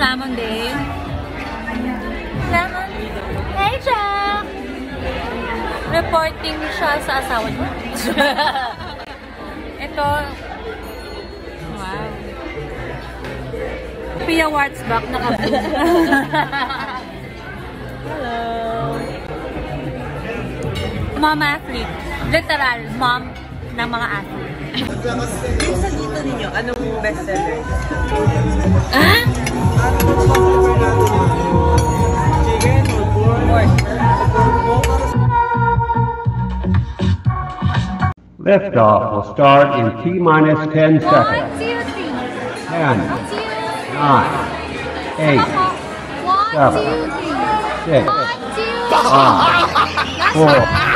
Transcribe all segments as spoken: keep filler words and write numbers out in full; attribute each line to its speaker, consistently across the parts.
Speaker 1: Lamon Day. Lamon. Hey, Jack! Reporting siya sa asawa niya. Ito. Wow. Pia Wartzbach naka-boom. Hello. Mom athlete. Literal, mom ng mga athlete.
Speaker 2: Yung sa dito ninyo, anong bestseller?
Speaker 1: Ah?
Speaker 2: Chicken or pork?
Speaker 3: Liftoff will start in T minus ten seconds.
Speaker 1: One, two, three.
Speaker 3: ten,
Speaker 1: Two.
Speaker 3: nine, eight,
Speaker 1: One,
Speaker 3: seven,
Speaker 1: two, three.
Speaker 3: six,
Speaker 1: One, two,
Speaker 3: five,
Speaker 1: Last
Speaker 3: four.
Speaker 1: one.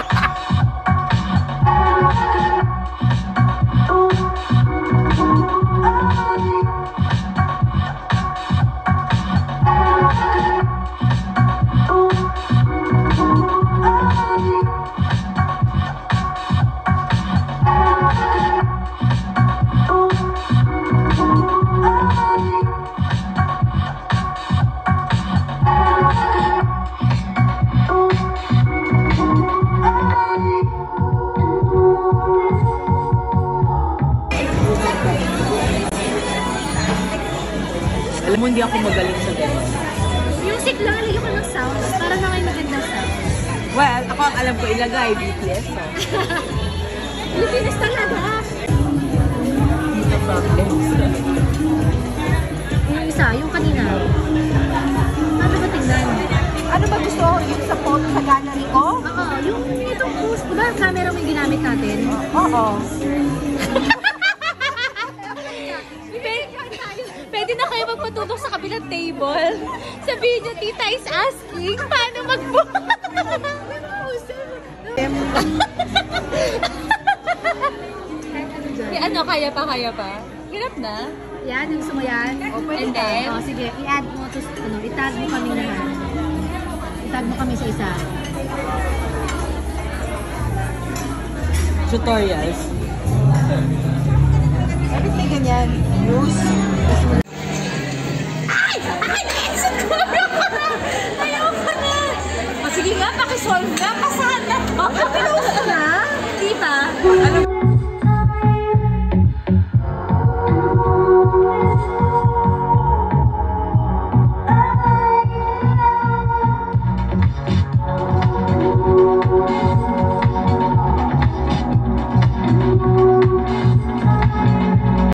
Speaker 2: Alam mo, hindi ako magaling sa gano'n.
Speaker 1: Music lang, lagyan ko ng sounds para na kayo magandang sounds.
Speaker 2: Well, ako ang alam ko ilagay, B T S. So.
Speaker 1: Pilipinas talaga!
Speaker 2: No problems.
Speaker 1: Yung isa, yung kanina. Ano ba tignan?
Speaker 4: Ano ba gusto ko? Yung sa photo sa gallery ko?
Speaker 1: Oo, yung itong post, diba camera mo yung ginamit natin?
Speaker 4: Oo.
Speaker 1: Pwede na kayo magpatutok sa kabilang table. Sabihin nyo, tita is asking, paano mag-book? ano, kaya pa, kaya pa? Hirap na.
Speaker 4: Yan, yung gusto mo yan? O, pwede
Speaker 1: And then?
Speaker 4: ka. O, sige, i-add mo to, ano, i-tag mo kami lahat. I-tag mo kami sa isa.
Speaker 2: Tutorials.
Speaker 4: Bakit may ganyan? Use.
Speaker 1: Ay! Ay! Naisip ko! Ayoko na! O sige nga, pakisolve na. Pasahan na